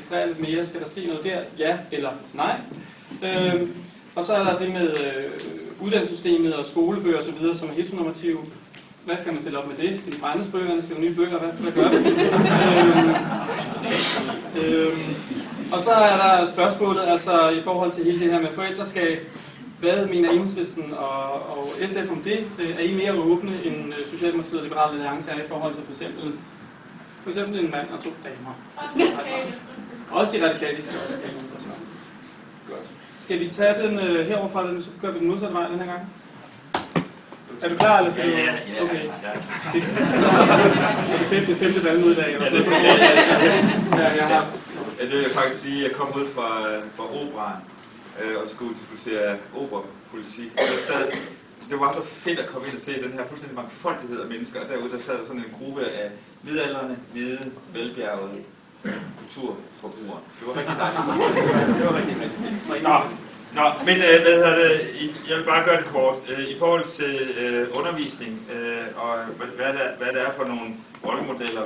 registrere lidt mere? Skal der ske noget der? Ja eller nej? Og så er der det med uddannelsessystemet og skolebøger osv., som er heteronormative. Hvad kan man stille op med det? Skal de brændes bøgerne? Skal der nye bøger? Hvad gør vi? Og så er der spørgsmålet, altså i forhold til hele det her med forældreskab. Hvad mener Enhedslisten og SF om det? Er I mere åbne end Socialdemokratiet og Liberale Alliance er i forhold til for eksempel en mand og 2 damer? Også de radikale. Godt. Skal vi tage den heroverfra, så gør vi den modsatte vej den her gang? Er du klar, eller skal du? Ja. Okay. Det er femte valg ud i dag. Jeg vil faktisk sige, at jeg kom ud fra operaen og skulle diskutere operapolitik. Det var så fedt at komme ind og se den her fuldstændig mangfoldighed af mennesker, og derude der sad sådan en gruppe af midaldrende, hvide, velbjergede kulturforbrugere. Det var rigtig dejligt. Det var rigtig fint. Men jeg vil bare gøre det kort. I forhold til undervisning og hvad det er for nogle rollemodeller,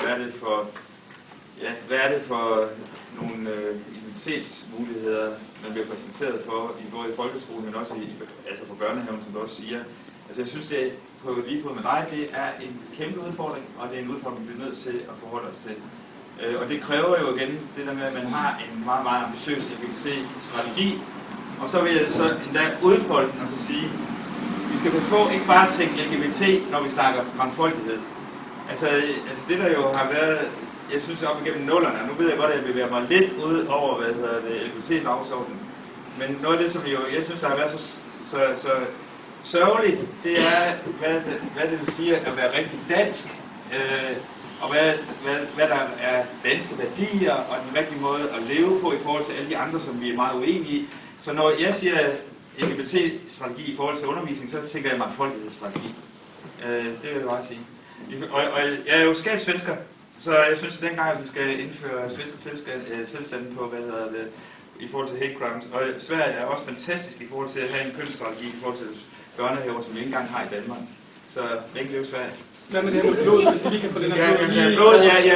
hvad er det for nogle identitetsmuligheder, man bliver præsenteret for både i folkeskolen, men også altså på børnehaven, som du også siger. Altså jeg synes, det er på lige fod med dig, det er en kæmpe udfordring, og det er en udfordring, vi bliver nødt til at forholde os til. Og det kræver jo igen det der med, at man har en meget, meget ambitiøs LGBT-strategi, og så vil jeg så endda udfolde den og så sige, vi skal passe på ikke bare at tænke LGBT, når vi snakker mangfoldighed. Altså det der jo har været, jeg synes op igennem nullerne, og nu ved jeg godt, at jeg bevæger mig lidt ud over, LGBT-dagsordenen, men noget af det, som jeg synes, der har været så sørgeligt, det er, hvad det vil sige at være rigtig dansk, og hvad der er danske værdier, og den rigtige måde at leve på i forhold til alle de andre, som vi er meget uenige i. Så når jeg siger LGBT-strategi i forhold til undervisning, så tænker jeg mangfoldighedsstrategi. Det vil jeg bare sige. Og jeg er jo skabssvensker, så jeg synes, at dengang vi skal indføre svenske tilstande på, i forhold til hate crimes. Og Sverige er også fantastisk i forhold til at have en kønsstrategi i forhold til børnehaver, som vi ikke engang har i Danmark. Så længe leve Sverige. Hvad med det her med blod, hvis vi lige kan få den her blod?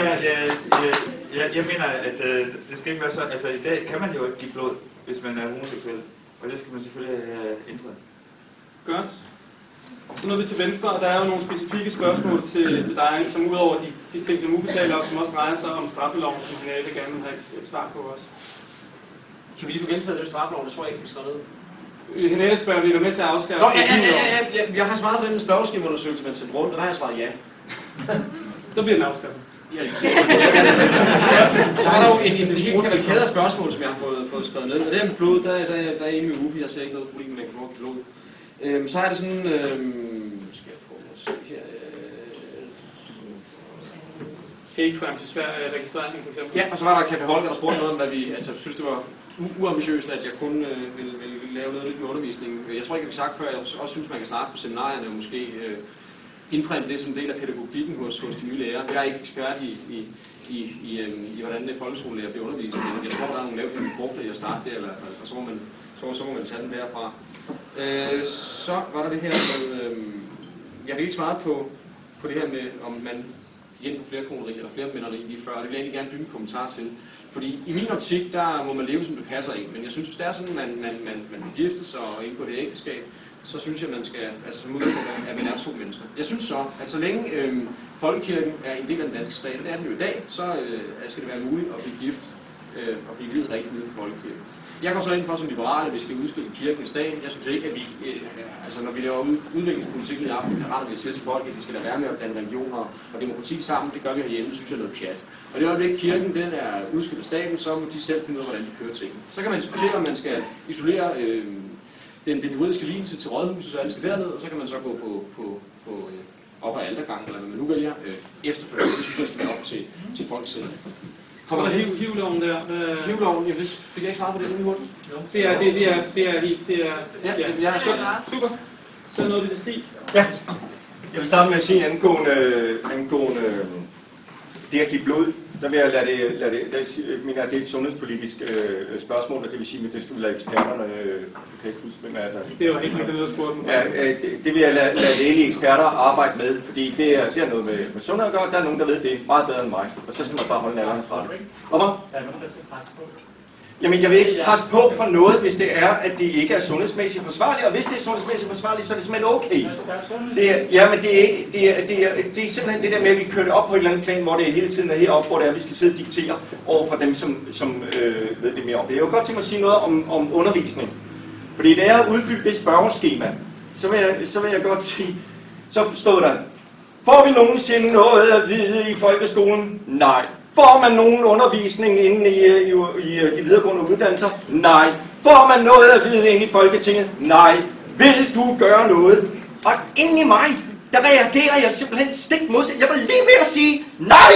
Jeg mener, at det skal ikke være så... Altså i dag kan man jo ikke give blod, hvis man er homoseksuel. Og det skal man selvfølgelig ændre. Godt. Så nåede vi til venstre, og der er jo nogle specifikke spørgsmål til dig, som udover de ting, som Uffe taler om, som også drejer sig om straffeloven, som han vil gerne have et svar på også. Kan vi lige få gentaget det straffeloven? Det tror jeg ikke, vi skal ned. Henrik spørger, vi er med til at afskaffe. Nå, ja. Jeg har svaret på den spørgeskemaundersøgelse, man sendte rundt, og der har jeg svaret ja. Så bliver den afskaffet. Ja. Så er der jo en helt kavalkade af spørgsmål, som jeg har fået skrevet ned. Og det her med blod, der er enig med Uffe. Jeg ser ikke noget problem med at få blod. Så er det sådan... skal jeg prøve at se her... Hate crimes i Sverige, registrering for eksempel. Ja, og så var der Kappe Holger, der spurgte noget om, hvad vi synes, det var uambitiøst, at jeg kun ville lave noget lidt med undervisning. Jeg tror ikke, jeg har sagt før, jeg også synes, man kan starte på seminarierne og måske indprinte det som en del af pædagogikken hos de nye lærere. Jeg er ikke ekspert i hvordan det folkeskolelærer bliver undervist, men jeg tror, der er nogle lavt brugte i at starte der, og så må man tage den derfra. Så var der det her med, jeg vil ikke svare på det her med, om man igen på flerkoneri eller flermænderi lige før, og det vil jeg egentlig gerne bygge en kommentar til. Fordi i min optik, der må man leve, som det passer ind. Men jeg synes, hvis det er sådan, man gifter sig og indgår det ægteskab, så synes jeg, man skal, altså som udgangspunkt, at man er 2 mennesker. Jeg synes så, at så længe folkekirken er en del af den danske stat, og det er den jo i dag, så skal det være muligt at blive gift og blive viet rigtigt nede i folkekirken. Jeg går så ind for som liberale, at vi skal udskille kirken i staten. Jeg synes ikke, at vi, altså når vi laver udviklingspolitik i aften, at vi siger til folk, at de skal lade være med at blande religioner og demokrati sammen. Det gør vi herhjemme, synes jeg er noget pjat. Og det øjeblik, kirken den er udskilt af staten, så må de selv finde ud af, hvordan de kører tingene. Så kan man diskutere, om man skal isolere den juridiske lignelse til rådhuset, så alle skal derned, og så kan man så gå på op ad altergangen, eller hvad man nu vælger, efterfølgende. Det synes jeg skal være op til folk selv. Kommer der HIV-loven der? HIV-loven, jeg fik jeg ikke svaret på det nu hurtigt? Det er super. Så er noget, det til Stig. Ja. Jeg vil starte med at sige angående det at give blod, der vil jeg lade det mener, at det er et sundhedspolitisk spørgsmål, og det vil sige, at det skulle lade eksperterne, du kan ikke huske, hvem er der. Det er jo helt noget, der spurgte mig. Ja, det vil jeg lade lægelige eksperter arbejde med, fordi det er noget med sundhed at gøre. Der er nogen, der ved det meget bedre end mig, og så skal man bare holde nallerne fra det. Hvorfor? Der er nogen, der skal presse på. Jamen, jeg vil ikke presse på for noget, hvis det er, at det ikke er sundhedsmæssigt forsvarligt, og hvis det er sundhedsmæssigt forsvarligt, så er det simpelthen okay. Men det er simpelthen det der med, at vi kører det op på et eller andet plan, hvor det hele tiden er heroppe, hvor det er, at vi skal sidde og diktere over for dem, som ved det mere om det. Jeg vil godt tænke mig at sige noget om undervisning. Fordi da jeg udfyldte det spørgeskema, så vil jeg godt sige, så stod der, får vi nogensinde noget at vide i folkeskolen? Nej. Får man nogen undervisning inde i de videregående uddannelser? Nej. Får man noget at vide inde i Folketinget? Nej. Vil du gøre noget? Og inde i mig, der reagerer jeg simpelthen stik modsat. Jeg var lige ved at sige nej!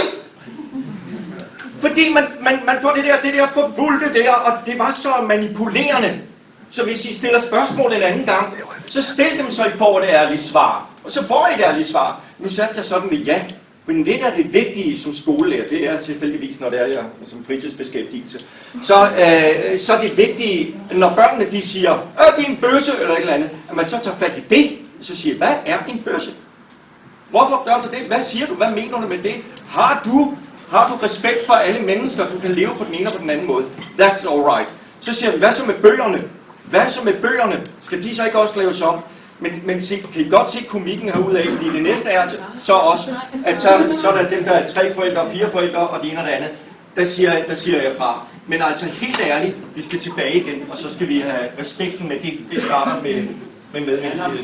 Fordi man får det der forvulgte der, og det var så manipulerende. Så hvis I stiller spørgsmål en anden gang, så stil dem, så I får et ærligt svar. Og så får I et ærligt svar. Nu satte jeg sådan med ja. Men det, der er det vigtige som skolelærer, det er tilfældigvis, når det er jeg som fritidsbeskæftigelse, så er det vigtige, når børnene de siger, det er en bøsse eller et eller andet, at man så tager fat i det, og så siger, hvad er en bøsse? Hvorfor gør du det? Hvad siger du? Hvad mener du med det? Har du respekt for alle mennesker, du kan leve på den ene og på den anden måde? That's all right. Så siger vi, hvad så med bøgerne? Hvad så med bøgerne? Skal de så ikke også laves om? Men se, kan I godt se komikken herudaf, fordi det næste er så også, at så er der dem, der er 3 forældre, 4 forældre og det ene og det andet. Der siger jeg fra. Men altså helt ærligt, vi skal tilbage igen, og så skal vi have respekten med det. Det starter med medmenneskelighed.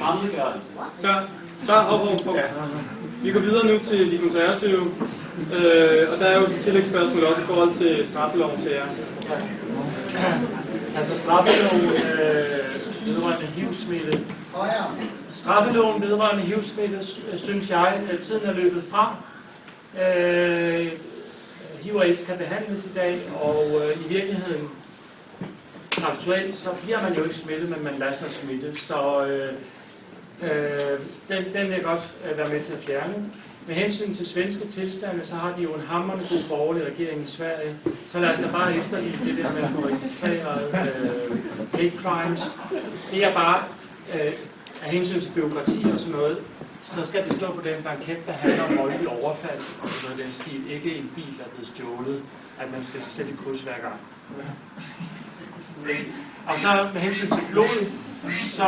Så vi går videre nu til de konservative, og der er jo et tillægsspørgsmål også i forhold til straffeloven til jer. Altså straffeloven vedrørende HIV-smitte. Straffeloven vedrørende HIV-smitte, synes jeg, at tiden er løbet fra. HIV og AIDS kan behandles i dag, og i virkeligheden, aktuelt, så bliver man jo ikke smittet, men man lader sig smitte. Så den vil jeg godt være med til at fjerne. Med hensyn til svenske tilstande, så har de jo en hamrende god borgerlig regering i Sverige. Så lad os da bare efterligne det der med at få registreret hate crimes. Det er bare af hensyn til byråkrati og sådan noget, så skal det stå på den blanket, der handler om voldelig overfald og sådan noget den stil. Ikke en bil, der er blevet stjålet, at man skal sætte et kryds hver gang. Og så med hensyn til blod, så...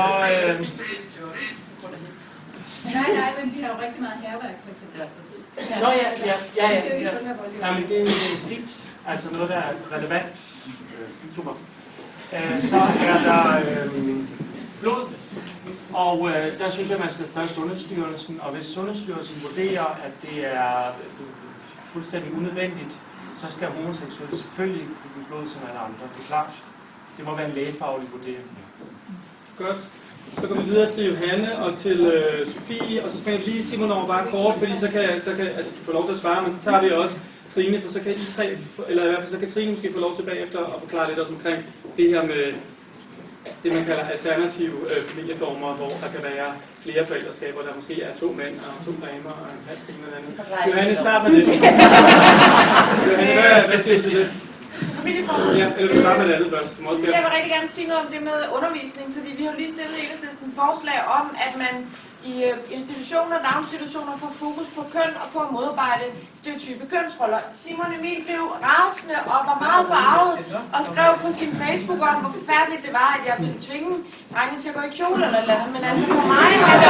Nej, men vi har jo rigtig meget hærværk, for eksempel. Nå ja. Jamen, det er fint. Altså noget, der er relevant. Super. Så er der blod. Og der synes jeg, man skal spørge Sundhedsstyrelsen. Og hvis Sundhedsstyrelsen vurderer, at det er fuldstændig unødvendigt, så skal homoseksuelle selvfølgelig give blod som alle andre. Det er klart. Det må være en lægefaglig vurdering. Godt. Så går vi videre til Johanne og til Sofie, og så springer vi lige Simon over bare kort, fordi så kan altså de få lov til at svare, men så tager vi også Trine, for så kan I tre, eller i hvert fald så kan Trine måske få lov til bagefter at forklare lidt også omkring det her med det, man kalder alternative familieformer, hvor der kan være flere forældreskaber, der måske er 2 mænd og 2 damer og en halv eller andet. Johanne, start med det. Johanne, hvad siger du til det? Ja, eller du starter med det andet først. Jeg vil rigtig gerne sige noget om det med undervisning, fordi vi har lige stillet Enhedslisten forslag om, at man i institutioner, daginstitutioner får fokus på køn og på at modarbejde stereotype kønsroller. Simon Emil blev rasende og var meget forarvet og skrev på sin Facebook om, hvor forfærdeligt det var, at jeg ville tvinge drengene til at gå i kjole eller noget. Men altså for mig handler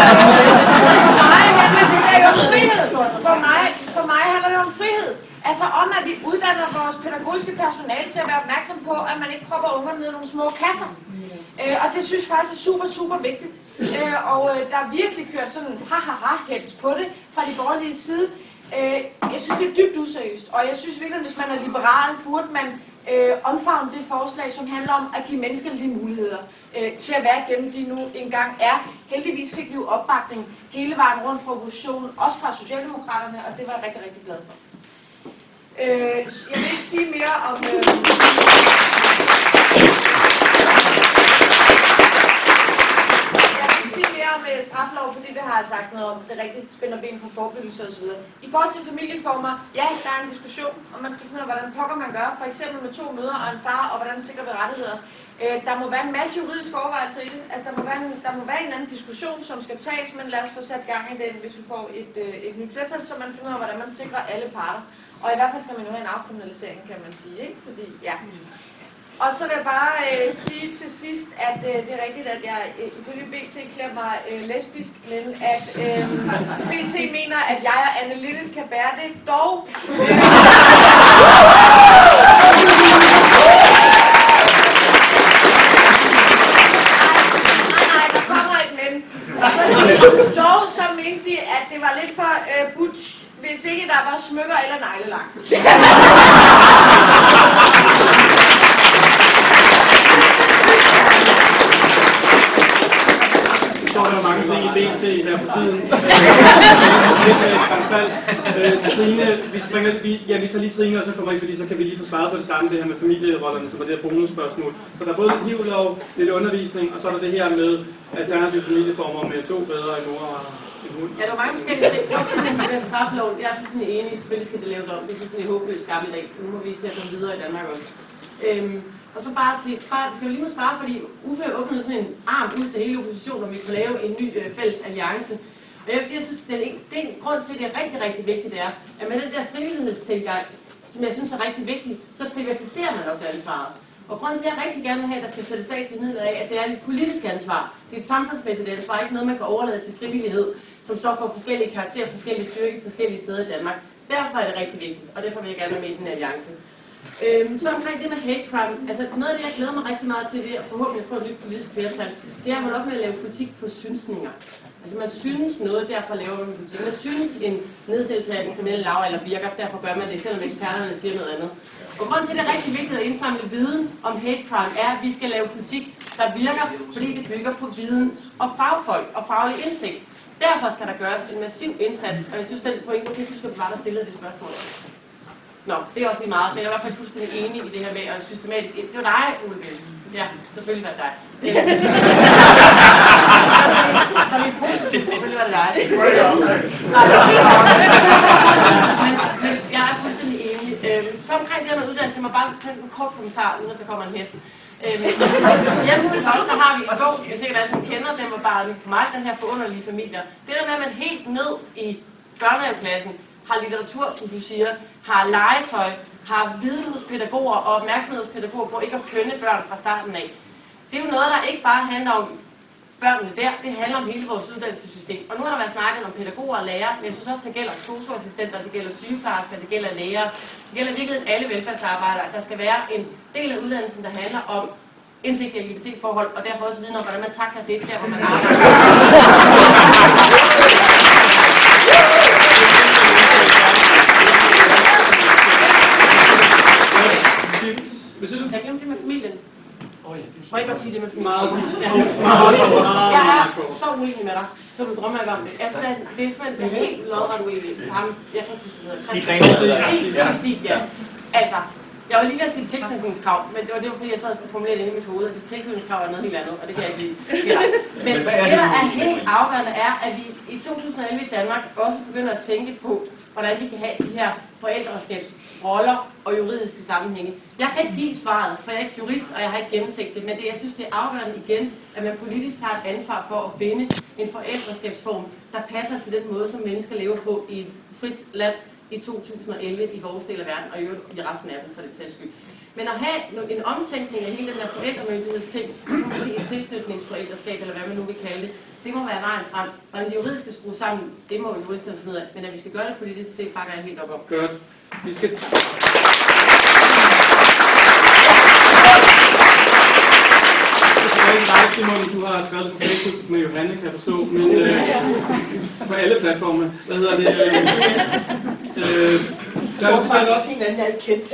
det jo om frihed. For mig handler det om frihed. Altså om, at vi uddanner vores pædagogiske personale til at være opmærksom på, at man ikke propper ungerne ned i nogle små kasser. Og det synes jeg faktisk er super, super vigtigt. Og der er virkelig kørt sådan ha-ha-ha-hets på det fra de borgerlige side. Jeg synes, det er dybt useriøst. Og jeg synes virkelig, hvis man er liberal, burde man omfavne det forslag, som handler om at give mennesker de muligheder til at være dem, de nu engang er. Heldigvis fik vi jo opbakning hele vejen rundt fra oppositionen, også fra Socialdemokraterne, og det var jeg rigtig, rigtig glad for. Jeg vil ikke sige mere om... med straflov, fordi det har jeg sagt noget om. Det er rigtigt, spænder ben for forebyggelse osv. I forhold til familieformer, ja, der er en diskussion, og man skal finde ud af, hvordan pokker man gør. For eksempel med 2 mødre og en far, og hvordan sikrer vi rettigheder. Der må være en masse juridiske overvejelser i det. Altså, der må være en anden diskussion, som skal tages, men lad os få sat gang i den, hvis vi får et nyt flertal, så man finder ud af, hvordan man sikrer alle parter. Og i hvert fald skal man jo have en afkriminalisering, kan man sige, ikke? Fordi, ja. Og så vil jeg bare sige til sidst, at det er rigtigt, at jeg ifølge BT klæder mig lesbisk, men at BT mener, at jeg og Anne Lille kan bære det dog. Nej, der kommer et men. Dog så mente de, at det var lidt for butch, hvis ikke der var smykker eller neglelak. Så er der mange ting i BT her på tiden. Trine, vi tager lige Trine, og så kommer I, fordi så kan vi lige få svaret på det samme, det her med familierollerne, som er det her bonusspørgsmål. Så der er både lidt hivlov, lidt undervisning, og så er der det her med alternative familieformer med 2 bedre end mor og en hund. Ja, der er mange forskellige ting. Med strafloven, jeg er sådan enig, selvfølgelig skal det laves om. Det er sådan en håbløs gammeldag, så nu må vi se at komme videre i Danmark også. Og så bare til, skal vi lige nu svare, fordi Uffe åbnede sådan en arm ud til hele oppositionen, om vi kan lave en ny fælles alliance. Og jeg synes, det er en grund til, at det er rigtig, rigtig vigtigt, det er, at med den der frivillighedstilgang, som jeg synes er rigtig vigtig, så privatiserer man også ansvaret. Og grunden til, at jeg rigtig gerne vil have, at der skal sætte statslige midler af, at det er et politisk ansvar. Det er et samfundsmæssigt ansvar, ikke noget, man kan overlade til frivillighed, som så får forskellige karakterer, forskellige styrke, forskellige steder i Danmark. Derfor er det rigtig vigtigt, og derfor vil jeg gerne være med i den alliance. Så omkring det med hate crime, altså noget af det, jeg glæder mig rigtig meget til, det er forhåbentlig at få et nyt politisk flertal, det er at man op med at lave politik på synsninger. Altså man synes noget, derfor laver man politik. Man synes en nedsættelse af den kriminelle lavalder virker, derfor gør man det, selvom eksperterne siger noget andet. Og grunden til, at det er rigtig vigtigt at indsamle viden om hate crime, er, at vi skal lave politik, der virker, fordi det bygger på viden og fagfolk og faglig indsigt. Derfor skal der gøres en massiv indsats, og jeg synes, den pointe, jeg synes, det var der stillede det spørgsmål. Nå, det er også lige meget, men jeg er i hvert fald fuldstændig enig i det her med at systematisk ind. Det var dig, Ole Bjørn. Ja, selvfølgelig var det dig. Så vi selvfølgelig var det dig. Men jeg er fuldstændig enig. Så omkring det her med uddannelse, jeg må bare tage en kort kommentar, uden at der kommer en hest. Hjemme hos os, der har vi en bog, jeg sikkert alle som kender dem, og bare for mig, den her forunderlige familier. Det der med, at man helt ned i børnehaveklassen har litteratur, som du siger, har legetøj, har viden hos pædagoger og opmærksomhed hos pædagoger på ikke at kønne børn fra starten af. Det er jo noget, der ikke bare handler om børnene der, det handler om hele vores uddannelsessystem. Og nu har der været snakket om pædagoger og lærere, men jeg synes også, det gælder sosu-assistenter, det gælder sygeplejersker, det gælder læger, det gælder virkelig alle velfærdsarbejdere. Der skal være en del af uddannelsen, der handler om indsigt i LGBT-forhold, og derfor også viden om, hvordan man takler det der, hvor man arbejder. Jeg glemte det med familien. Må jeg ikke godt sige det med familien? Jeg er så uenig med dig, så du drømmer ikke om det. Altså, det er simpelthen helt lodret uenig. Jeg kan ikke huske, det hedder. Altså, jeg var lige ved at sige tilknytningskrav, men det var fordi, jeg sad og skulle formulere det inde i mit hoved, og det tilknytningskrav er noget helt andet, og det kan jeg ikke lide. Men det, der er helt afgørende, er, at vi i 2011 i Danmark også begynder at tænke på, hvordan vi kan have de her forældreskabsroller og juridiske sammenhænge. Jeg kan ikke give svaret, for jeg er ikke jurist, og jeg har ikke gennemsigt det, men det, jeg synes, det er afgørende igen, at man politisk tager et ansvar for at finde en forældreskabsform, der passer til den måde, som mennesker lever på i et frit land i 2011 i vores del af verden, og i resten af den for det sags skyld. Men at have en omtænkning af hele den her forældremyndighedsting, et tilknytningsforældreskab, eller hvad man nu vil kalde det, det må være vejen frem. Og den juridiske skrue sammen, det må juristerne finde ud af. Men at vi skal gøre det politisk, det bakker jeg helt op om. Godt. Vi skal... Simon, du har skrevet på Facebook med Johanne, kan jeg forstå, men på alle platforme. Hvad hedder det? Der er også en anden, jeg ikke kendt.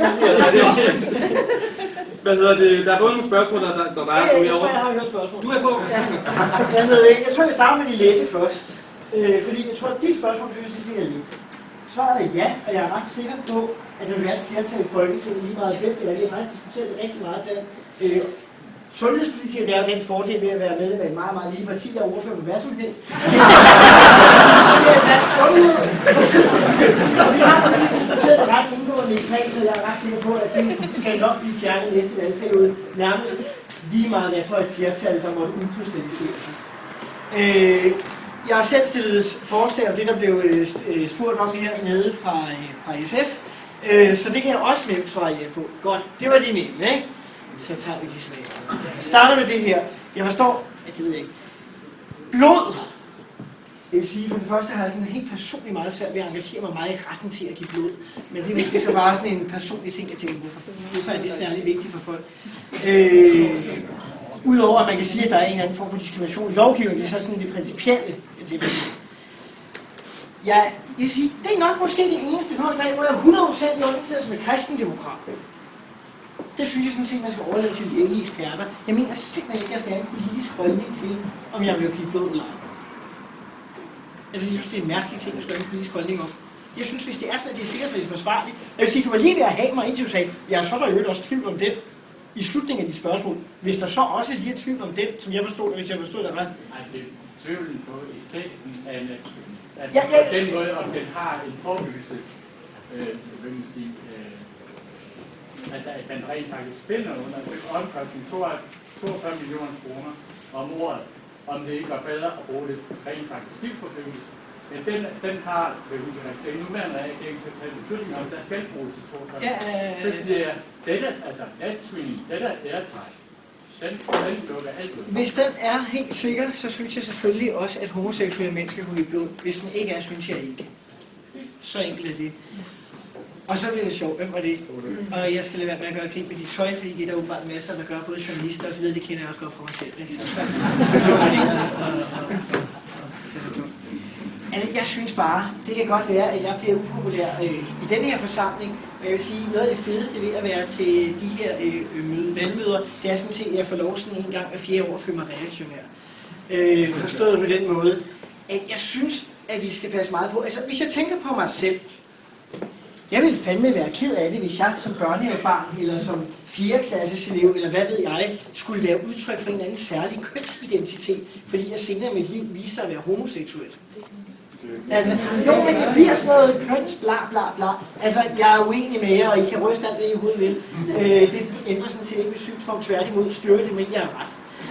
Hvad hedder det? Der er både nogle spørgsmål, der er på. Jeg har hørt spørgsmål. Du er på. Jeg tror, jeg starter med de lette først. Fordi jeg tror, at de spørgsmål, synes jeg, er lidt. Svaret er ja, og jeg er ret sikker på, at der vil være et flertal i Folketinget lige meget hvem det er. Vi har faktisk diskuteret det rigtig meget blandt sundhedspolitiker, det er jo den fordel ved at være medlem af et meget, meget lille parti, der er ordfører på hvad som helst. Det er blandt sundhed. Og vi har faktisk diskuteret det ret indgående i kredsen, og jeg er ret sikker på, at det skal nok blive fjernet næste valgperiode. Nærmest lige meget hvad for et flertal, der måtte udkrystallisere sig. Jeg har selv stillet forslag om det, der blev spurgt om hernede fra SF. Så det kan jeg også nemt svare ja på. Godt, det var det nemme, ikke? Så tager vi de svage. Jeg starter med det her. Jeg forstår, at det ved jeg ikke. Blod. Det vil sige, for det første har jeg sådan helt personligt meget svært ved at engagere mig meget i retten til at give blod. Men det er måske så bare sådan en personlig ting, jeg tænker, hvorfor er det særlig vigtigt for folk? Udover at man kan sige, at der er en anden form for diskrimination i lovgivningen, det er så sådan det principielle. Jeg vil sige, det er nok måske det eneste punkt, hvor jeg er 100% i overensstemmelse med kristendemokrat. Det synes jeg sådan set, man skal overlade til lægelige eksperter. Jeg mener simpelthen ikke, at jeg skal have en politisk holdning til, om jeg vil give blod eller ej. Altså, jeg synes, det er en mærkelig ting, at skal have en politisk holdning om. Jeg synes, hvis det er sådan, at det er sikkerhedsmæssigt forsvarligt. Jeg vil sige, du var lige ved at have mig, indtil du sagde, ja, så er der jo også tvivl om den. I slutningen af dit spørgsmål. Hvis der så også er lige tvivl om den, som jeg forstod det, hvis jeg forstod det ret. Nej, det er tvivlen på effekten af en altså på den måde, om den har en forebyggelses, at man rent faktisk finder under omkostning 42 millioner kroner om året, om det ikke var bedre at bruge det rent faktisk skibsforbyggelse. Men den har den nuværende regering til at tage beslutninger om, der skal bruges til 42 millioner. Så siger jeg, dette, altså natscreening, dette er airtime. Den lukker alt ud. Hvis den er helt sikker, så synes jeg selvfølgelig også, at homoseksuelle mennesker kunne give blod. Hvis den ikke er, synes jeg ikke. Så enkelt er det. Og så bliver det sjovt, hvem var det? Og jeg skal lade være med at gøre krig med de tøj, fordi det er der åbenbart masser, der gør både journalister og så videre, det kender jeg også godt fra mig selv. Altså, jeg synes bare, det kan godt være, at jeg bliver upopulær i denne her forsamling. Og jeg vil sige, noget af det fedeste ved at være til de her valgmøder, det er sådan set, at jeg får lov sådan en gang hver 4 år at føle mig reaktionær. Forstået på den måde, at jeg synes, at vi skal passe meget på. Altså, hvis jeg tænker på mig selv, jeg ville fandme være ked af det, hvis jeg som børnehavebarn, eller som 4. klasses elev, eller hvad ved jeg, skulle være udtryk for en eller anden særlig kønsidentitet, fordi jeg senere i mit liv viser at være homoseksuel. Altså, jo, men det bliver sådan noget køns, bla bla bla. Altså, jeg er uenig med jer, og I kan ryste alt det, I hovedet vil. Det ændrer sådan set ikke mit synspunkt, tværtimod styrke det med, at jeg er ret.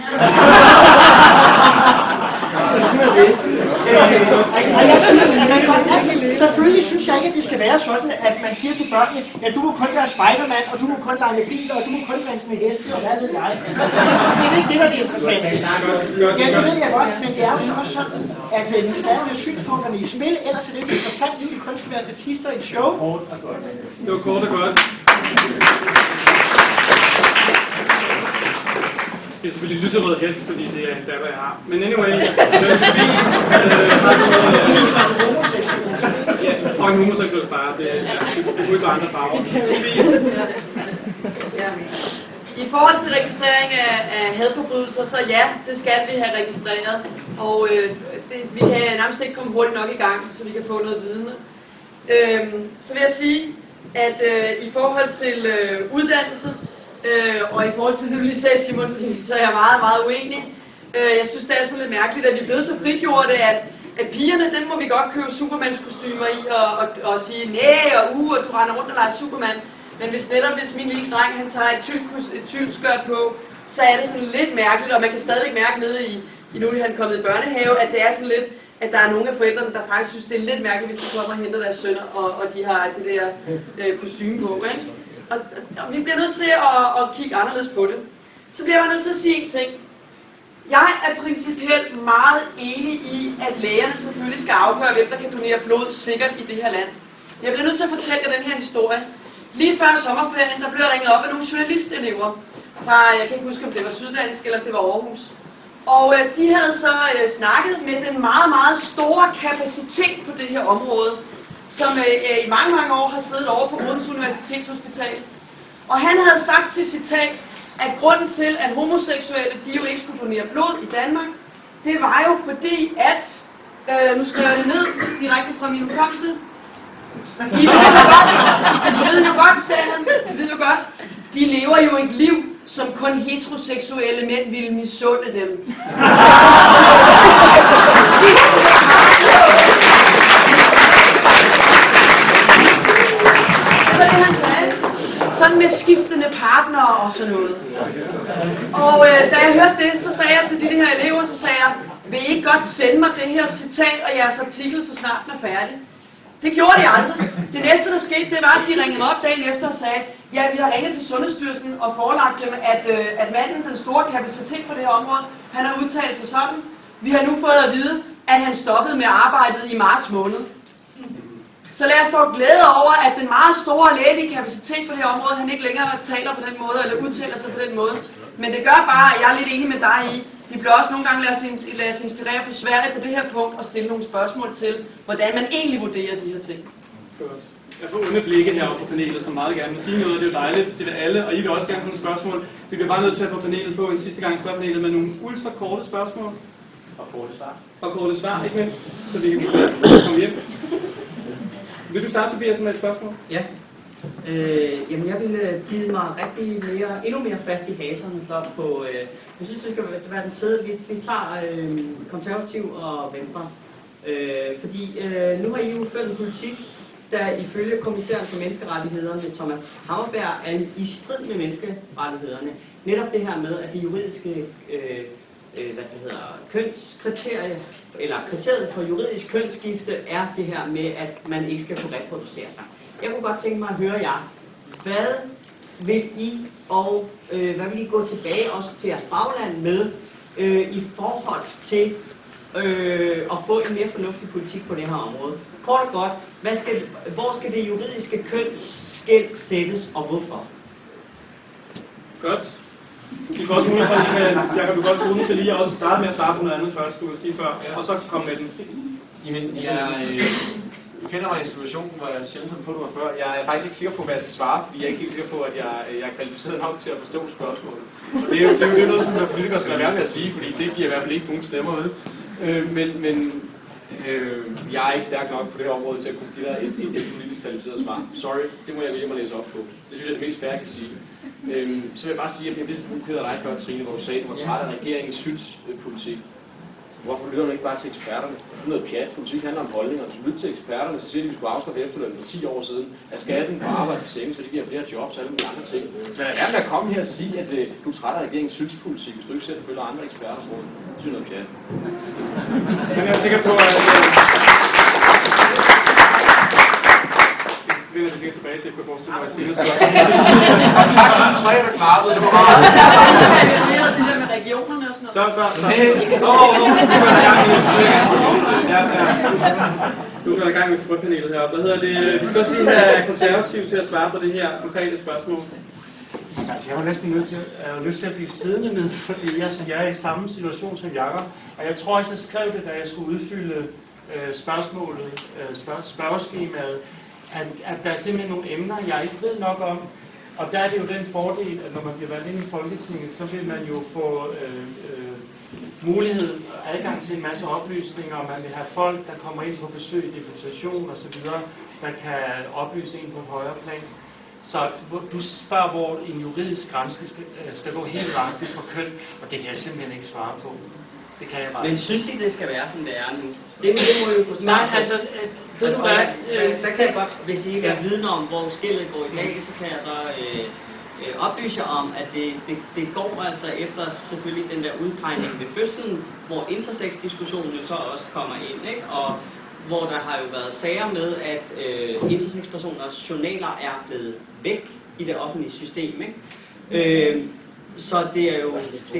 Så siger det. Og jeg synes, selvfølgelig synes jeg ikke, at det skal være sådan, at man siger til børnene, ja, du må kun være Spiderman, og du må kun lege med biler, og du må kun være med heste, og hvad ved jeg. Det er ikke det, der er interessant. Ja, det ved jeg godt, men det er jo så også sådan, at vi skal have synspunkterne i spil, ellers er det ikke interessant, lige kun skal være statister i et show. Det var kort og godt. Det er selvfølgelig lyserød hest, fordi det er en datter, jeg har. Men anyway, og en homoseksuel far, det kunne ikke være andre farver. I forhold til registrering af hadforbrydelser, så ja, det skal vi have registreret. Og vi kan nærmest ikke komme hurtigt nok i gang, så vi kan få noget viden. Så vil jeg sige, at i forhold til uddannelse, og i forhold til det, du lige sagde, Simon, så er jeg meget, meget uenig. Jeg synes, det er sådan lidt mærkeligt, at vi er blevet så frigjorte, at pigerne, dem må vi godt købe Superman-kostymer i, og sige næh og og du render rundt og leger Superman. Men hvis min lille dreng, han tager et tyldskørt på, så er det sådan lidt mærkeligt, og man kan stadig mærke nede i nu, han er kommet i børnehave, at det er sådan lidt, at der er nogle af forældrene, der faktisk synes, det er lidt mærkeligt, hvis de kommer og henter deres sønner, og de har det der kostyme på, ikke? Og vi bliver nødt til at kigge anderledes på det. Så bliver jeg nødt til at sige en ting. Jeg er principielt meget enig i, at lægerne selvfølgelig skal afgøre, hvem der kan donere blod sikkert i det her land. Jeg bliver nødt til at fortælle jer den her historie. Lige før sommerferien, der blev jeg ringet op af nogle journalistelever fra, jeg kan ikke huske, om det var Syddansk eller om det var Aarhus. Og de havde så snakket med den meget, meget store kapacitet på det her område, som i mange, mange år har siddet over på Odense Universitetshospital. Og han havde sagt til citat, at grunden til, at homoseksuelle de jo ikke skulle donere blod i Danmark, det var jo fordi, at, nu skriver jeg det ned direkte fra min hukommelse, I ved jo godt, sagde han, I ved jo godt, de lever jo et liv, som kun heteroseksuelle mænd ville misunde dem. Det var det, han sagde. Sådan med skiftende partnere og sådan noget. Og da jeg hørte det, så sagde jeg til de her elever, så sagde jeg, vil I ikke godt sende mig det her citat og jeres artikel, så snart den er færdig? Det gjorde de aldrig. Det næste, der skete, det var, at de ringede mig op dagen efter og sagde, ja, vi har ringet til Sundhedsstyrelsen og forelagt dem, at manden, den store kapacitet på det her område, han har udtalt sig sådan. Vi har nu fået at vide, at han stoppede med arbejdet i marts måned. Så lad os dog glæde over, at den meget store lægelige kapacitet på det her område, han ikke længere taler på den måde, eller udtaler sig på den måde. Men det gør bare, at jeg er lidt enig med dig i, vi bliver også nogle gange lade os inspirere på Sverige på det her punkt og stille nogle spørgsmål til, hvordan man egentlig vurderer de her ting. Jeg får onde blikke heroppe på panelet, som meget gerne vil sige noget, det er jo dejligt, det vil alle, og I vil også gerne få nogle spørgsmål. Vi bliver bare nødt til at få panelet på en sidste gang spørge panelet med nogle ultra korte spørgsmål. Og korte svar. Og korte svar, ikke mindst, så vi kan komme hjem. Vil du starte, Tobias, med et spørgsmål? Ja. Jamen jeg ville bide mig endnu mere fast i haserne så på, jeg synes det skal være den sæde, vi tager konservativ og venstre. Fordi nu har I jo ført en politik, der ifølge kommissæren for menneskerettighederne, Thomas Hammarberg, er i strid med menneskerettighederne. Netop det her med, at de juridiske kønskriterier, eller kriteriet for juridisk kønsskifte er det her med, at man ikke skal kunne reproducere sig. Jeg kunne godt tænke mig at høre jer, hvad vil I gå tilbage også til jeres bagland med i forhold til at få en mere fornuftig politik på det her område? Kort og godt, hvor skal det juridiske kønsskel sættes, og hvorfor? Godt. Vi får også mulighed for, jeg kan godt bruge den til lige at også starte med at starte på noget andet først, du vil sige før, og så komme med den. Jamen, jeg kender mig i en situation, hvor jeg sjældent har på mig før. Jeg er faktisk ikke sikker på, hvad jeg skal svare, fordi jeg er ikke helt sikker på, at jeg er kvalificeret nok til at forstå spørgsmålet. Og det er jo noget, som politikere skal lade være med at sige, fordi det giver i hvert fald ikke nogen stemmer ud. Men jeg er ikke stærk nok på det her område til at kunne give dig et politisk kvalificeret svar. Sorry, det må jeg vælge mig at læse op på. Det synes jeg er det mest fair, jeg kan sige. Så vil jeg bare sige, at jeg blev lidt ked af dig før, Trine, hvor du sagde, at du var træt af regeringens synspolitik. Hvorfor lytter man ikke bare til eksperterne? Det er noget pjat. Politik handler om holdninger. Hvis du lytter til eksperterne, så siger de, at vi skulle afskaffe efterlønnen for 10 år siden. At skatten på arbejde til sænke, så det giver flere jobs og alle mulige andre ting. Så man er værd med at komme her og sige, at du er træt af regeringens synspolitik, hvis du ikke selv følger andre eksperters råd. Det synes noget pjat. Men jeg er sikker på, at vi vender sikkert tilbage til, at jeg kunne forestille mig, at Tine skal Og tak for den træde, der klappede. Det var meget. Det der med regionerne og sådan noget. Nu er der i gang med frøpanelet heroppe. Hvad hedder det? Vi skal også lige have konservative til at svare på det her konkrete spørgsmål. Altså, jeg var næsten nødt til at blive siddende med, fordi jeg er i samme situation som Jakob. Og jeg tror også, jeg skrev det, da jeg skulle udfylde spørgeskemaet, at der er simpelthen nogle emner, jeg ikke ved nok om. Og der er det jo den fordel, at når man bliver valgt ind i Folketinget, så vil man jo få mulighed og adgang til en masse oplysninger, og man vil have folk, der kommer ind på besøg, deputation og så videre, der kan oplyse en på et højere plan. Så du spørger, hvor en juridisk grænse skal gå helt langt for køn, og det kan jeg simpelthen ikke svare på. Det kan jeg bare. Men synes I, det skal være, som det er nu? Det må jo kunne Nej, altså, ved du hvad? Der kan jeg godt, hvis I ikke er vidne om, hvor skillet går i dag, så kan jeg så oplyse om, at det går altså efter selvfølgelig den der udpegning ved fødslen, hvor intersex-diskussionen jo så også kommer ind, ikke? Og hvor der har jo været sager med, at intersex-personers journaler er blevet væk i det offentlige system, ikke? Så det er jo...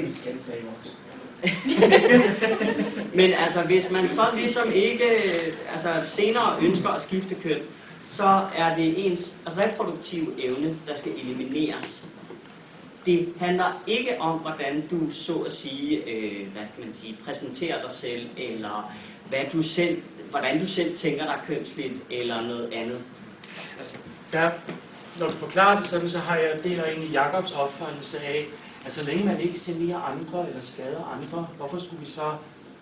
Men altså, hvis man så ligesom ikke senere ønsker at skifte køn, så er det ens reproduktive evne, der skal elimineres. Det handler ikke om, hvordan du så at sige, præsenterer dig selv, eller hvordan du selv tænker dig kønsligt, eller noget andet. Altså, når du forklarer det sådan, så har jeg deler egentlig Jakobs opfattelse af, at så længe man ikke generer andre eller skader andre, hvorfor skulle vi så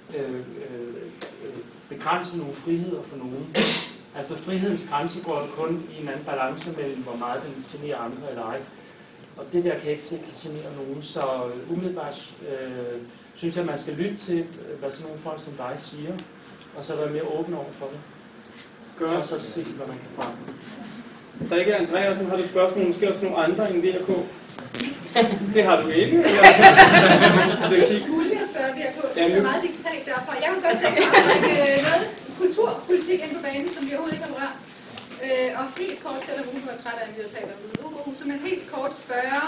begrænse nogle friheder for nogen? Altså frihedens grænse går kun i en anden balance mellem, hvor meget den generer andre eller ej. Og det der kan jeg ikke se kan genere nogen, så umiddelbart synes jeg, at man skal lytte til, hvad sådan nogle folk som dig siger, og så være mere åben over for det. Og så se, hvad man kan få. Der ikke er Andreas, som har du spørgsmål, måske også nogle andre end VRK? Det har du ikke. Skulle jeg spørge VRK? Det er meget digitalt derfra. Jeg vil godt tænke mig noget kulturpolitik ind på banen, som vi overhovedet ikke har berørt. Og helt kort, selvom Uffe var træt af, at vi har talt om det, men helt kort spørge.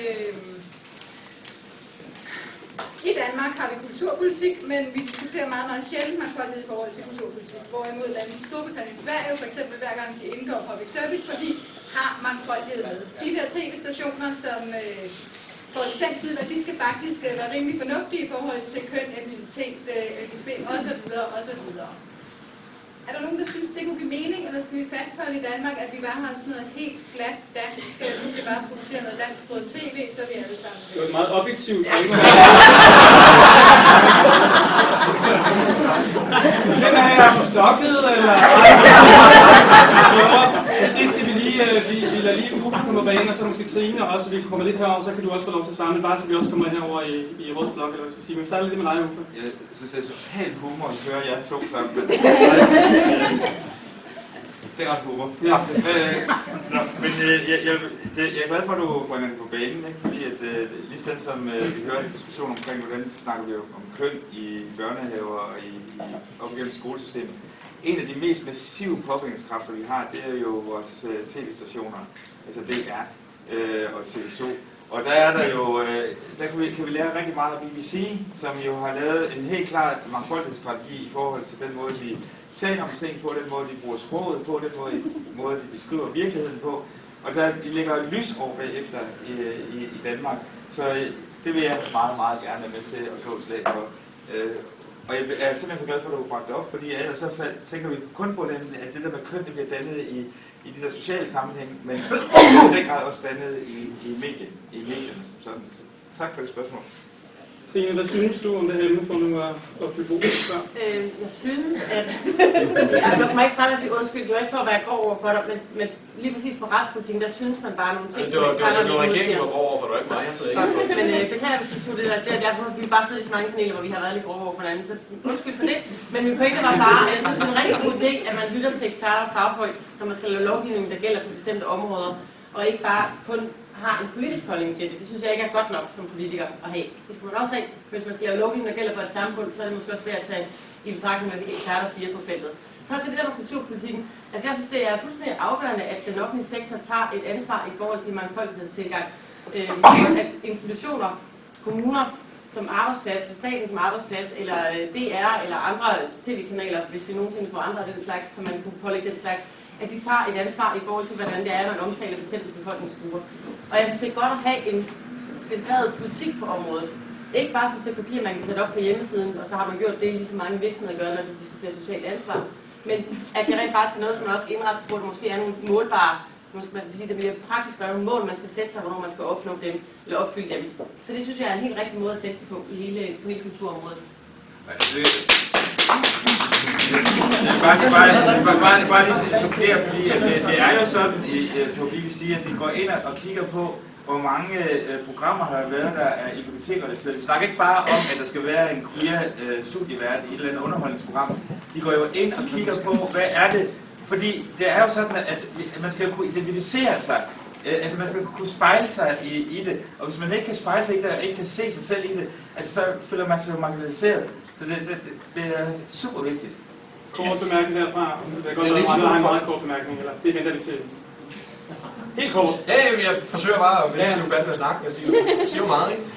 I Danmark har vi kulturpolitik, men vi diskuterer meget, meget sjældent mangfoldighed i forhold til kulturpolitik. Hvorimod lande i Storbritannien og Sverige, for eksempel hver gang de indgår public service, fordi har mangfoldighed med. De der tv-stationer, som får licens til, at de skal faktisk være rimelig fornuftige i forhold til køn, etnicitet, LGBT osv. osv. Er der nogen, der synes, det kunne give mening, eller skal vi fastholde i Danmark, at vi bare har sådan noget helt fladt dansk, nu skal bare producere noget dansk på tv, så er vi alle sammen. Det var et meget objektivt. Den er jeg stokket, eller? Måske skal vi lige, vi lader lige Uffe komme på banen, og så måske Trine også, vi kommer lidt herover, så kan du også få lov til at svare, men bare så vi også kommer herover i rød blok, eller hvad jeg skal sige. Men start lidt med dig, Uffe. Jeg synes, det er totalt humor at høre jer to sammen. Det er ret humor. Ja. Men jeg er glad for, at du bringer det på banen, ikke? Fordi at, lige sådan som vi hører en diskussion omkring, hvordan snakker vi om køn i børnehaver og op igennem skolesystemet. En af de mest massive påvirkningskræfter, vi har, det er jo vores tv-stationer, altså DR og TV2. Og der er der jo, der kan vi lære rigtig meget af BBC, som jo har lavet en helt klar mangfoldighedsstrategi i forhold til den måde, de taler om ting på, den måde, de bruger sproget på, den måde, de beskriver virkeligheden på. Og der ligger et lysår bagefter i Danmark. Så det vil jeg meget, meget gerne være med til at slå et slag for. Og jeg er simpelthen så glad for, at du bragte det op, fordi ellers så tænker vi kun på, at det der med køn, det bliver dannet i de der sociale sammenhæng, men i den grad også dannet i medierne som sådan. Tak for det spørgsmål. Trine, hvad synes du om det her emne for nu at blive god? Jeg synes, at... Jeg må ikke starte at sige undskyld, det var ikke for at være grov over for dig, men lige præcis på retspolitikken, der synes man bare nogle ting, det var regeringen, der var grov over for, det var ikke mig, jeg sidder ikke. Men beklager, hvis du tog det der, det er derfor, vi bare sidder i så mange paneler, hvor vi har været lidt grove over for hinanden, så undskyld for det. Men min pointe var bare, at jeg synes, det er en rigtig god idé, at man lytter til eksperter og fagfolk, når man skal lave lovgivning, der gælder på bestemte områder, og ikke bare kun har en politisk holdning til det. Det synes jeg ikke er godt nok som politiker at have. Det skal man også have. Hvis man skal lave lovgivning, der gælder for et samfund, så er det måske også svært at tage i betragtning, hvad vi eksperter siger på feltet. Så til det der med kulturpolitikken. Altså jeg synes, det er fuldstændig afgørende, at den offentlige sektor tager et ansvar i forhold til mangfoldighedstilgang. At institutioner, kommuner som arbejdsplads, staten som arbejdsplads, eller DR eller andre tv-kanaler, hvis vi nogensinde får andre af den slags, så man kunne pålægge den slags, at de tager et ansvar i forhold til, hvordan det er, man omtaler bestemte befolkningsgrupper. Og jeg synes, det er godt at have en beskrevet politik på området. Ikke bare som et papir, man kan sætte op på hjemmesiden, og så har man gjort det, ligesom mange virksomheder gør, når de diskuterer socialt ansvar. Men at det rent faktisk er noget, som man også skal indrette på, at der måske er nogle målbare, man skal sige, det bliver praktisk være nogle mål, man skal sætte sig, hvornår man skal opnå dem, eller opfylde dem. Så det synes jeg er en helt rigtig måde at tænke på i hele kulturområdet. Bare lige supplere, fordi det er jo sådan på BBC, at de går ind og kigger på, hvor mange programmer har været, der er LGBT-relateret. Vi snakker ikke bare om, at der skal være en queer studievært i et eller andet underholdningsprogram. De går jo ind og kigger på, hvad er det? Fordi det er jo sådan, at man skal kunne identificere sig. Altså man skal kunne spejle sig i det. Og hvis man ikke kan spejle sig i det, og ikke kan se sig selv i det, altså så føler man sig jo marginaliseret. Så det er super vigtigt. Kort bemærkning derfra. Det er godt, at der har en meget kort bemærkning, eller det venter vi til. Helt kort. Ja, jeg forsøger bare at blive så færdig med at snakke. Jeg siger jo meget, ikke?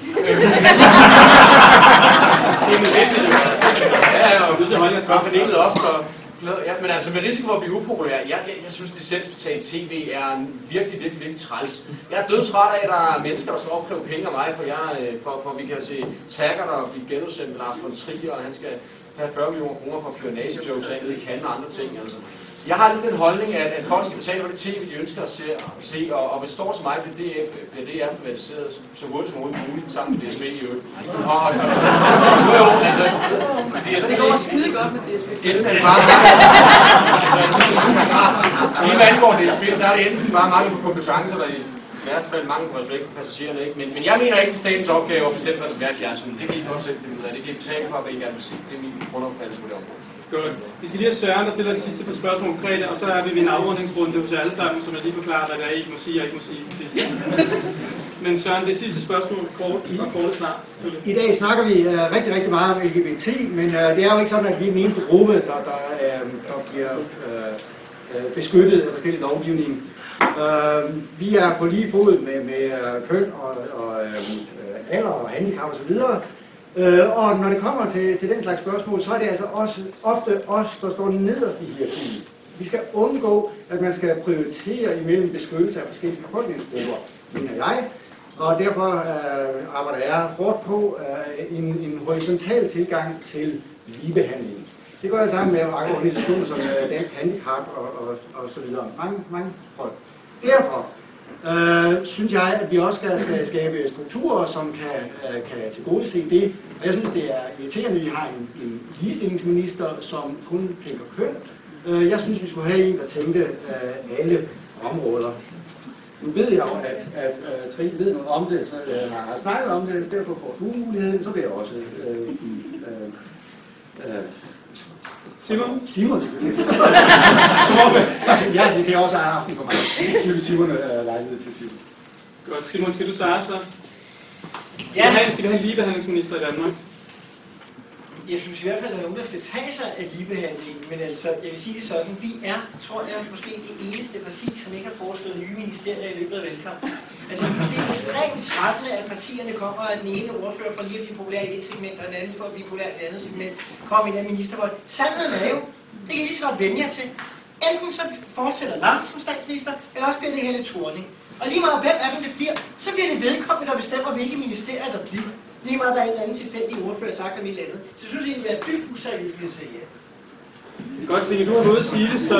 Det er nødvendigt. Ja, og nødt til at holde jeres panelet også, så... Ja, men altså med risiko for at blive upopulær, jeg synes licensbetalt tv er virkelig træls. Jeg er dødtræt af, at der er mennesker, der skal opkræve penge af mig, for vi kan se Taggart og blive genudsendt med Lars von Trier, og han skal have 40 millioner kroner for spionage-jokes, han ikke kan og andre ting. Altså. Jeg har lidt den holdning, at folk skal betale for det tv, de ønsker at se, og hvis det står til mig, bliver det privatiseret så hurtigt som overhovedet muligt, sammen med DSB i øvrigt. Jo, altså... Det går skide godt med DSB. Lige hvad angår DSB, der er det enten bare mangel på kompetencer, der i værste fald mange på respekt for passagererne, ikke? Men jeg mener ikke, det er statens opgave at bestemme, hvad som er fjernsyn. Det kan I godt selv finde ud af. Det kan I betale for, hvad I gerne vil se. Det er min grundopfattelse på det område. Godt. Vi skal lige have Søren, der stiller de sidste par spørgsmål konkrete, og så er vi ved en afrundingsrunde hos jer alle sammen, som jeg lige forklarer, hvad det er, I må sige og ikke må sige. Men Søren, det sidste spørgsmål, kort og kort svar. I dag snakker vi rigtig meget om LGBT, men det er jo ikke sådan, at vi er den eneste gruppe, der bliver beskyttet af forskellige lovgivning. Vi er på lige fod med køn og alder og handicap osv. Og når det kommer til den slags spørgsmål, så er det altså også ofte os, der står nederst i hierarkiet. Vi skal undgå, at man skal prioritere imellem beskyttelse af forskellige befolkningsgrupper, mener jeg. Og derfor arbejder jeg hårdt på en horisontal tilgang til ligebehandling. Det gør jeg sammen med mange organisationer som Dansk Handicap og så videre. Mange folk. Derfor synes jeg, at vi også skal skabe strukturer, som kan tilgodese det. Og jeg synes, det er irriterende, at vi har en ligestillingsminister, som kun tænker køn. Jeg synes, vi skulle have en, der tænkte alle områder. Nu ved jeg jo, at Trine ved noget om det, så jeg har snakket om det, derfor får du muligheden, så vil jeg også Simon? Simon, selvfølgelig. Ja, det kan også have aften for mig. Simon lejlighed til Simon. Godt. Simon, skal du starte så? Ja. Skal vi have en ligebehandlingsminister i Danmark? Jeg synes i hvert fald, at der er nogen, der skal tage sig af ligebehandlingen, men altså, jeg vil sige det sådan, vi er, tror jeg, måske det eneste parti, som ikke har foreslået nye ministerier i løbet af valgkampen. Altså, det er ekstremt trættende, at partierne kommer, at den ene ordfører for lige at blive populær i et segment, og den anden for at blive populær i et andet segment, kommer i den ministervold. Sandheden er jo, det kan I lige så godt vende jer til. Enten så fortsætter Lars som statsminister, eller også bliver det Helle Thorning. Og lige meget hvem af dem det bliver, så bliver det vedkommende, der bestemmer, hvilke ministerier der bliver. Lige meget, hvad en eller anden tilfældig ordfører har sagt om et eller andet. Så synes jeg, det er dybt useriøst at sige ja. Godt, Signe, du har været ude at sige det, så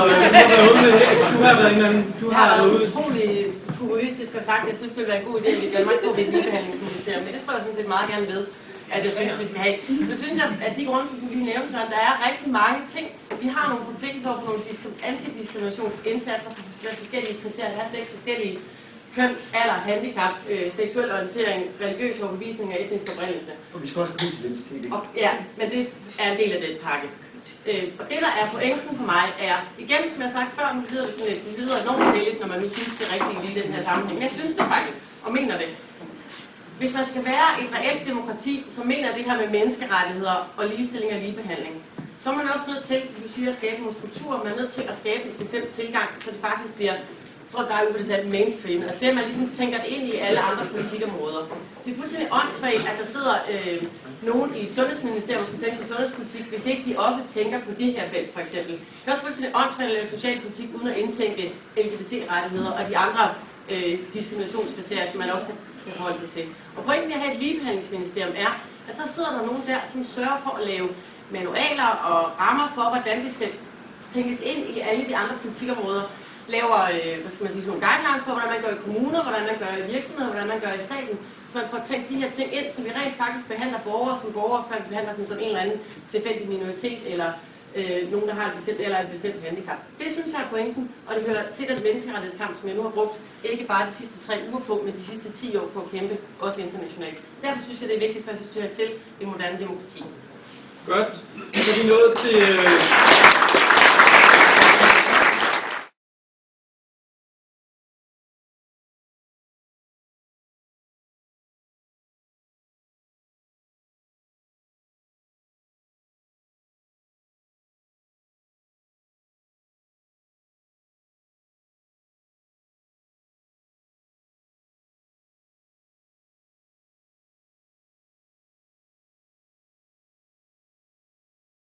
du har været en anden. Jeg har været utrolig populistisk og sagt, at jeg synes, det ville være en god idé, at vi i Danmark får et ligebehandlingsministerium. Men det står jeg sådan set meget gerne ved, at jeg synes, vi skal have. Så synes jeg, at de grunde, som vi nævnte, så der er rigtig mange ting. Vi har nogle forpligtelser over for nogle antidiskriminationsindsatser på forskellige kriterier. Der er 6 forskellige køn, alder, handicap, seksuel orientering, religiøs overbevisning og etnisk oprindelse. Og vi skal også have identitet. Ja, men det er en del af den pakke. Og det, der er pointen for mig, er, igen, som jeg har sagt før, nu lyder det sådan lidt, det lyder enormt heldigt, når man nu synes det rigtige lige i den her sammenhæng. Men jeg synes det faktisk, og mener det. Hvis man skal være et reelt demokrati, som mener det her med menneskerettigheder og ligestilling og ligebehandling, så er man også nødt til, som du siger, at skabe nogle strukturer. Man er nødt til at skabe en bestemt tilgang, så det faktisk bliver, jeg tror, der er jo det sat mainstream, altså det, at man ligesom tænker det ind i alle andre politikområder. Det er fuldstændig åndssvagt, at der sidder nogen i Sundhedsministeriet, der skal tænke på sundhedspolitik, hvis ikke de også tænker på det her felt, for eksempel. Det er også fuldstændig åndssvagt at lave socialpolitik, uden at indtænke LGBT-rettigheder og de andre diskriminationskriterier, som man også skal forholde sig til. Og pointen ved at have et ligebehandlingsministerium er, at så sidder der nogen der, som sørger for at lave manualer og rammer for, hvordan det skal tænkes ind i alle de andre politikområder. Laver, hvad skal man sige, sådan nogle guidelines for, hvordan man gør i kommuner, hvordan man gør i virksomheder, hvordan man gør i staten. Så man får tænkt de her ting ind, så vi rent faktisk behandler borgere som borgere, før vi behandler dem som en eller anden tilfældig minoritet, eller nogen, der har et bestemt handicap. Det synes jeg er pointen, og det hører til den menneskerettighedskamp, som jeg nu har brugt, ikke bare de sidste 3 uger på, men de sidste 10 år på at kæmpe, også internationalt. Derfor synes jeg, det er vigtigt, for jeg synes, det hører til et moderne demokrati. Godt. Så er vi nået til